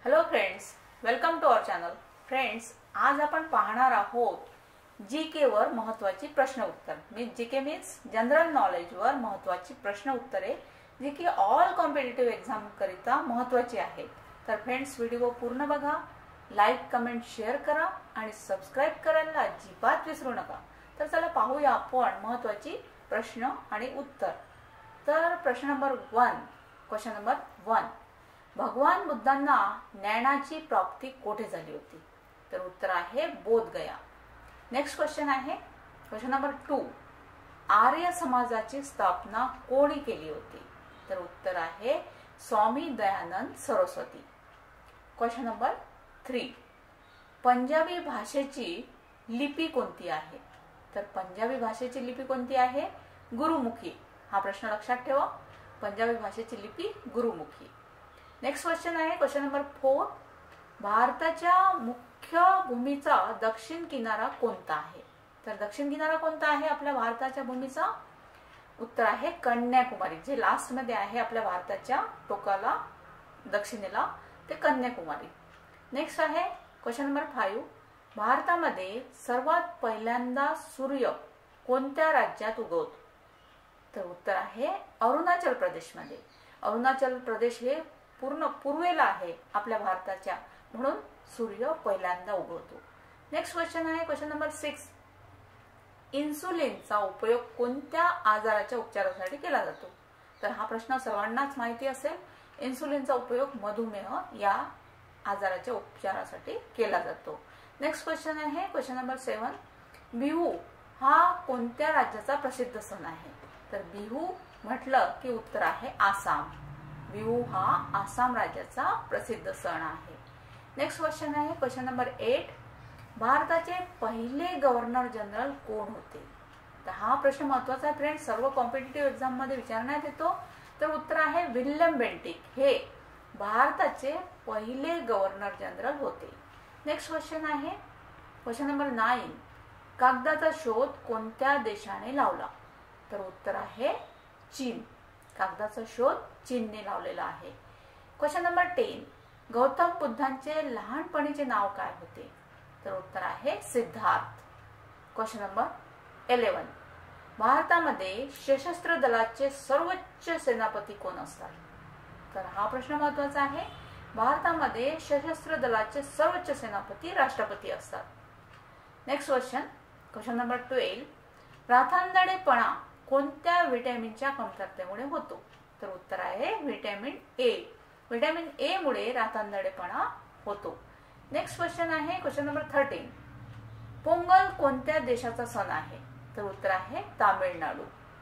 Hello friends, welcome to our channel. Friends, आज आपण पाहणार आहोत जीके वर महत्त्वाची प्रश्न उत्तर. जीके मीन्स जनरल नॉलेज वर महत्त्वाची प्रश्न उत्तरे जी की ऑल कॉम्पिटिटिव्ह एक्झाम करिता महत्त्वाची आहेत. तर फ्रेंड्स, व्हिडिओ पूर्ण बघा, लाईक कमेंट शेअर करा आणि सबस्क्राईब करायला अजिबात विसरू नका. तर चला पाहूया आपण महत्त्वाची प्रश्न आणि उत्तर. तर प्रश्न नंबर 1, क्वेश्चन नंबर 1, भगवान बुद्धांना ज्ञानाची प्राप्ती कोठे झाली होती? तर उत्तर आहे बोधगया. नेक्स्ट क्वेश्चन आहे क्वेश्चन नंबर 2, आर्य समाजाची स्थापना कोणी केली होती? तर उत्तर आहे स्वामी दयानंद सरस्वती. क्वेश्चन नंबर 3, पंजाबी भाषेची लिपी कोणती आहे? तर पंजाबी भाषेची लिपी कोणती आहे? गुरुमुखी. हा प्रश्न लक्षात ठेवा, पंजाबी भाषेची लिपी गुरुमुखी. नेक्स्ट क्वेश्चन आहे क्वेश्चन नंबर 4, भारताच्या मुख्य भूमीचा दक्षिण किनारा कोणता आहे? तर दक्षिण किनारा कोणता आहे आपल्या भारताच्या भूमीचा? उत्तर आहे कन्याकुमारी, जे लास्ट मध्ये आहे आपल्या भारताच्या टोकाला दक्षिणेला, ते कन्याकुमारी. नेक्स्ट आहे क्वेश्चन नंबर 5, भारतामध्ये सर्वात पहिल्यांदा सूर्य कोणत्या राज्यात उगवतो? तर उत्तर आहे अरुणाचल प्रदेशमध्ये. अरुणाचल प्रदेश हे पूर्ण पूर्वेला आहे आपल्या भारताच्या, म्हणून सूर्य पहिल्यांदा उगवतो. नेक्स्ट क्वेश्चन आहे क्वेश्चन नंबर 6, इन्सुलिनचा उपयोग कोणत्या आजाराच्या उपचारासाठी केला जातो? तर हा प्रश्न सर्वांनाच माहिती असेल. इन्सुलिनचा उपयोग मधुमेह या आजाराच्या उपचारासाठी केला जातो. नेक्स्ट क्वेश्चन आहे क्वेश्चन नंबर 7, बिहू हा कोणत्या राज्याचा प्रसिद्ध सण आहे? तर बिहू म्हटलं की उत्तर आहे आसाम. बिहू हा आसाम राज्याचा प्रसिद्ध सण आहे. नेक्स्ट क्वेश्चन आहे क्वेश्चन नंबर 8, भारताचे पहिले गव्हर्नर जनरल कोण होते? तर हा प्रश्न महत्त्वाचा आहे फ्रेंड्स, सर्व कॉम्पिटिटिव्ह एक्झाम मध्ये विचारण्यात येतो. तर उत्तर आहे विल्यम बेंटिक हे भारताचे पहिले गव्हर्नर जनरल होते. नेक्स्ट क्वेश्चन आहे क्वेश्चन नंबर 9, कागदाचा शोध कोणत्या देशाने लावला? तर उत्तर आहे चीन. कागदाचा शोध चीनने लावलेला आहे. क्वेश्चन नंबर 10, गौतम बुद्धांचे लहानपणीचे नाव काय होते? तर उत्तर आहे सिद्धार्थ. क्वेश्चन नंबर 11, भारतामध्ये सशस्त्र दलाचे सर्वोच्च सेनापती कोण असतात? तर हा प्रश्न महत्त्वाचा आहे. भारतामध्ये सशस्त्र दलाचे सर्वोच्च सेनापती राष्ट्रपती असतात. नेक्स्ट क्वेश्चन नंबर 12, रातआंधळेपणा कोणत्या व्हिटॅमिनच्या कमतरतेमुळे होतो? तर उत्तर आहे व्हिटॅमिन ए. व्हिटॅमिन ए मुळे रातआंधळेपणा होतो. नेक्स्ट क्वेश्चन आहे क्वेश्चन नंबर 13, पोंगल कोणत्या देशाचा सण आहे? तर उत्तर आहे Tamil Nadu.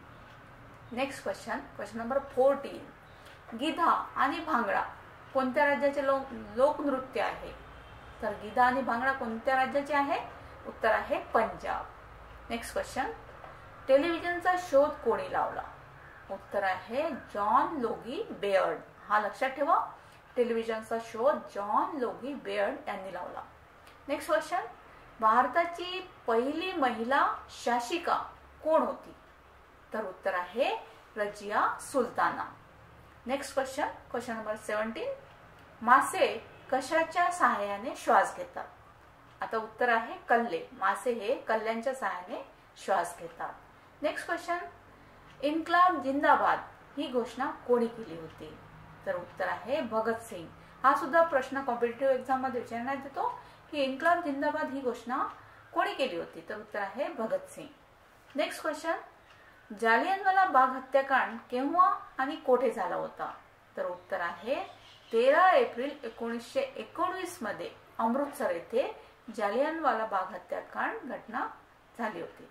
Next question number 14, Giddha आणि भांगडा कोणत्या राज्याचे लोकनृत्य आहे? तर गिधा आणि भांगडा कोणत्या राज्याचे आहे? उत्तर आहे पंजाब. नेक्स्ट क्वेश्चन, टेलिव्हिजनचा शोध कोणी लावला? उत्तर आहे जॉन लोगी बेअर्ड. हा लक्षात ठेवा, टेलिव्हिजनचा शोध जॉन लोगी बेअर्ड यांनी लावला. नेक्स्ट क्वेश्चन, भारताची पहिली महिला शासिका कोण होती? तर उत्तर आहे Razia Sultana. Next question number 17, मासे कशाच्या सहाय्याने श्वास घेतात? आता उत्तर आहे कल्ले. मासे हे कल्ल्यांच्या सहाय्याने श्वास घेतात. नेक्स्ट क्वेश्चन, इन्कलाब जिंदाबाद ही घोषणा कोणी केली होती? तर उत्तर आहे भगतसिंग. हा सुद्धा प्रश्न कॉम्पिटिटिव्ह एक्झाम मध्ये विचारण्यात येतो की इन्कलाब जिंदाबाद ही घोषणा कोणी केली होती? तर उत्तर आहे भगतसिंग. नेक्स्ट क्वेश्चन, जालियनवाला बाग हत्याकांड केव्हा आणि कोठे झाला होता? तर उत्तर आहे 13 एप्रिल 1919 मध्ये अमृतसर येथे जालियनवाला बाग हत्याकांड घटना झाली होती.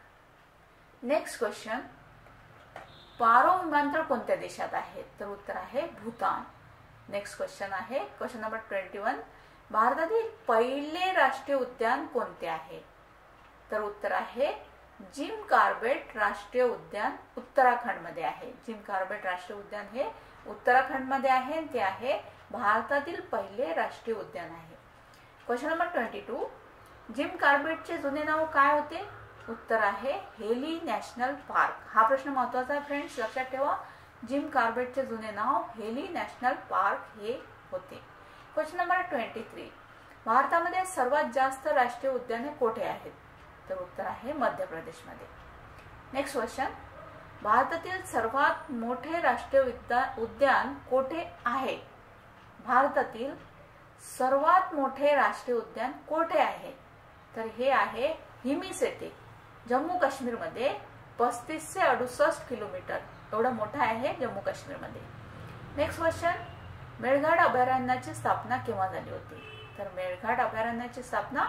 नेक्स्ट क्वेश्चन, पारो विमानतळ कोणत्या देशात आहे? तर उत्तर आहे भूतान. नेक्स्ट क्वेश्चन आहे क्वेश्चन नंबर 21, भारतातील पहिले राष्ट्रीय उद्यान कोणते आहे? तर उत्तर आहे जिम कॉर्बेट राष्ट्रीय उद्यान उत्तराखंड मध्ये आहे. जिम कॉर्बेट राष्ट्रीय उद्यान हे उत्तराखंड मध्ये आहे, ते आहे भारतातील पहिले राष्ट्रीय उद्यान आहे. क्वेश्चन नंबर 22, जिम कॉर्बेटचे जुने नाव काय होते? उत्तर आहे हेली नॅशनल पार्क. हा प्रश्न महत्त्वाचा आहे फ्रेंड्स, लक्षात ठेवा. जिम कॉर्बेटचे जुने नाव हेली नॅशनल पार्क हे होते. क्वेश्चन नंबर 23, भारतामध्ये सर्वात जास्त राष्ट्रीय उद्याने कोठे आहेत? तर उत्तर आहे मध्य प्रदेशमध्ये. नेक्स्ट क्वेश्चन, भारतातील सर्वात मोठे राष्ट्रीय उद्यान कोठे आहे? भारतातील सर्वात मोठे राष्ट्रीय उद्यान कोठे आहे? तर हे आहे हिमिस येथे, जम्मू काश्मीर मध्ये. 35 ते 68 किलोमीटर एवढा मोठा आहे जम्मू काश्मीर मध्ये. नेक्स्ट क्वेश्चन, मेळघाट अभयारण्याची स्थापना केव्हा झाली होती? तर मेळघाट अभयारण्याची स्थापना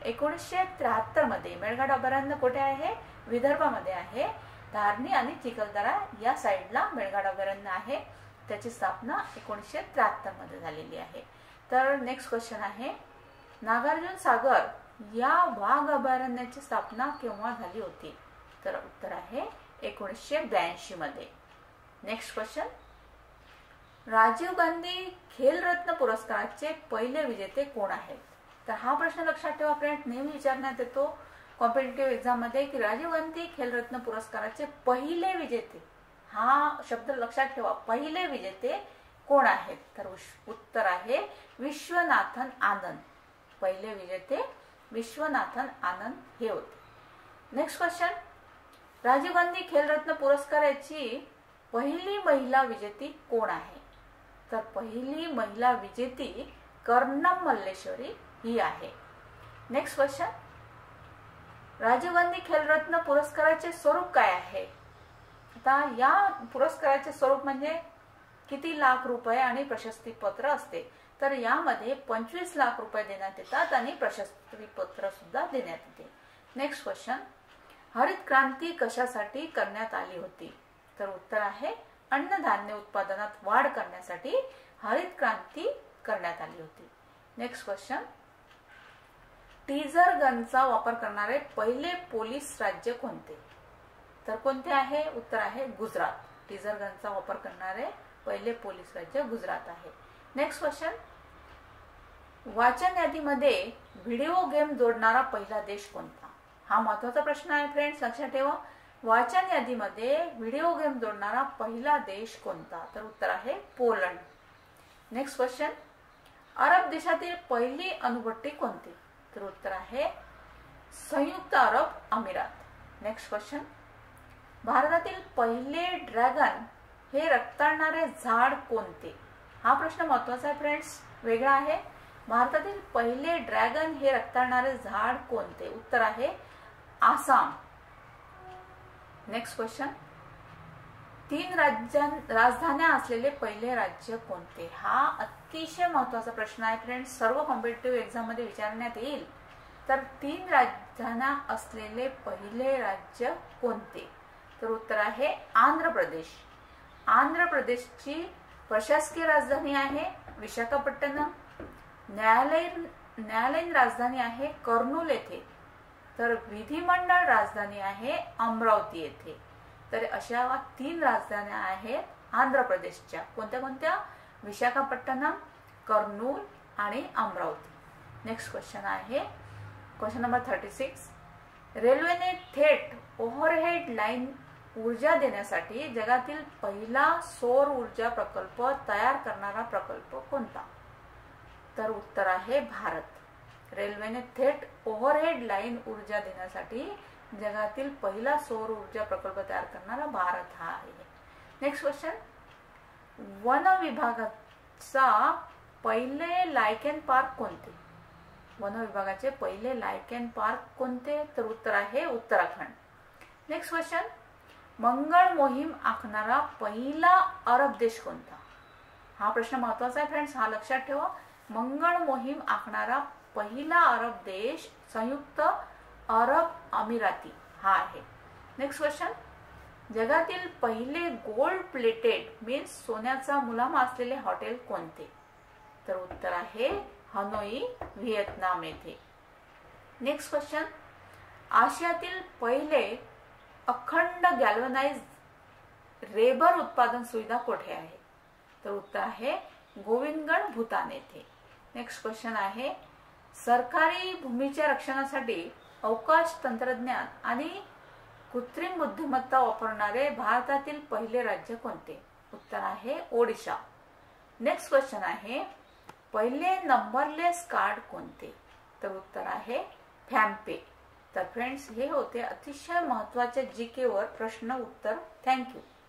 1973 मध्ये. मेळघाट अभयारण्य कुठे आहे? विदर्भामध्ये आहे. धारणी आणि चिखलदरा या साईडला मेळघाट अभयारण्य आहे. त्याची स्थापना 1973 मध्ये झालेली आहे. तर नेक्स्ट क्वेश्चन आहे, नागार्जुन सागर या वाघ अभयारण्याची स्थापना केव्हा झाली होती? तर उत्तर आहे 1982 मध्ये. नेक्स्ट क्वेश्चन, राजीव गांधी खेलरत्न पुरस्काराचे पहिले विजेते कोण आहेत? तर हा प्रश्न लक्षात ठेवा फ्रेंड, नेहमी विचारण्यात येतो कॉम्पिटिटिव्ह एक्झाम मध्ये की राजीव गांधी खेलरत्न पुरस्काराचे पहिले विजेते. हा शब्द लक्षात ठेवा, पहिले विजेते कोण आहेत? तर उत्तर आहे विश्वनाथन आनंद. पहिले विजेते विश्वनाथन आनंद हे होते. नेक्स्ट क्वेश्चन, राजीव गांधी खेलरत्न पुरस्काराची पहिली महिला विजेती कोण आहे? तर पहिली महिला विजेती कर्णम मल्लेश्वरी ही आहे. नेक्स्ट क्वेश्चन, राजीव गांधी खेलरत्न पुरस्काराचे स्वरूप काय आहे? आता या पुरस्काराचे स्वरूप म्हणजे किती लाख रुपये आणि प्रशस्तीपत्र असते. तर यामध्ये 25 लाख रुपये देण्यात येतात आणि प्रशस्तीपत्र सुद्धा देण्यात येते. नेक्स्ट क्वेश्चन, हरित क्रांती कशासाठी करण्यात आली होती? तर उत्तर आहे अन्नधान्य उत्पादनात वाढ करण्यासाठी हरित क्रांती करण्यात आली होती. नेक्स्ट क्वेश्चन, टीजर गनचा वापर करणारे पहिले पोलीस राज्य कोणते? तर कोणते आहे? उत्तर आहे गुजरात. टीजर गनचा वापर करणारे पहिले पोलीस राज्य गुजरात आहे. नेक्स्ट क्वेश्चन, वाचन यादीमध्ये व्हिडिओ गेम जोडणारा पहिला देश कोणता? हा महत्वाचा प्रश्न आहे फ्रेंड्स, लक्षात ठेवा. वाचन यादीमध्ये व्हिडिओ गेम जोडणारा पहिला देश कोणता? तर उत्तर आहे पोलंड. नेक्स्ट क्वेश्चन, अरब देशातील पहिली अणुभट्टी कोणती? तर उत्तर आहे संयुक्त अरब अमिरात. नेक्स्ट क्वेश्चन, भारतातील पहिले ड्रॅगन हे रक्ताळणारे झाड कोणते? हा प्रश्न महत्वाचा आहे फ्रेंड्स, वेगळा आहे. भारतातील पहिले ड्रॅगन हे रक्ताळणारे झाड कोणते? उत्तर आहे आसाम. नेक्स्ट क्वेश्चन, 3 राजधान्या असलेले पहिले राज्य कोणते? हा अतिशय महत्वाचा प्रश्न आहे फ्रेंड्स, सर्व कॉम्पिटिटिव्ह एक्झाम मध्ये विचारण्यात येईल. तर 3 राजधान्या असलेले पहिले राज्य कोणते? तर उत्तर आहे आंध्र प्रदेश. आंध्र प्रदेशची प्रशासकीय राजधानी आहे विशाखापट्टणम. न्यायालयीन राजधानी आहे कर्नूल येथे. तर विधिमंडळ राजधानी आहे अमरावती येथे. तर अशा 3 राजधान्या आहेत आंध्र प्रदेशच्या. कोणत्या कोणत्या? विशाखापट्टणम, कर्नूल आणि अमरावती. नेक्स्ट क्वेश्चन आहे क्वेश्चन नंबर 36, रेल्वेने थेट ओव्हरहेड लाईन ऊर्जा देण्यासाठी जगातील पहिला सौर ऊर्जा प्रकल्प तयार करणारा प्रकल्प कोणता? तर उत्तर आहे भारत. रेल्वेने थेट ओव्हरहेड लाईन ऊर्जा देण्यासाठी जगातील पहिला सौर ऊर्जा प्रकल्प तयार करणारा भारत हा आहे. नेक्स्ट क्वेश्चन, वन विभागाचा पहिले लायकेन पार्क कोणते? वन विभागाचे पहिले लायकेन पार्क कोणते? तर उत्तर आहे उत्तराखंड. नेक्स्ट क्वेश्चन, मंगळ मोहीम आखणारा पहिला अरब देश कोणता? हा प्रश्न महत्वाचा आहे फ्रेंड्स, हा लक्षात ठेवा. मंगळ मोहीम आखणारा पहिला अरब देश संयुक्त अरब अमिराती हा आहे. नेक्स्ट क्वेश्चन, जगातील पहिले गोल्ड प्लेटेड मीन्स सोन्याचा मुलामा असलेले हॉटेल कोणते? तर उत्तर आहे हनोई व्हिएतनाम येथे. नेक्स्ट क्वेश्चन, आशियातील पहिले अखंड गॅल्वनाइज रेबर उत्पादन सुविधा कोठे आहे? तर उत्तर आहे गोविंदगड भूतान येथे. नेक्स्ट क्वेश्चन आहे, सरकारी भूमीच्या रक्षणासाठी अवकाश तंत्रज्ञान आणि कृत्रिम बुद्धिमत्ता वापरणारे भारतातील पहिले राज्य कोणते? उत्तर आहे ओडिशा. नेक्स्ट क्वेश्चन आहे, पहिले नंबरलेस कार्ड कोणते? तर उत्तर आहे फॅम्पे. तर फ्रेंड्स, हे होते अतिशय महत्त्वाचे जीके वर प्रश्न उत्तर. थँक्यू.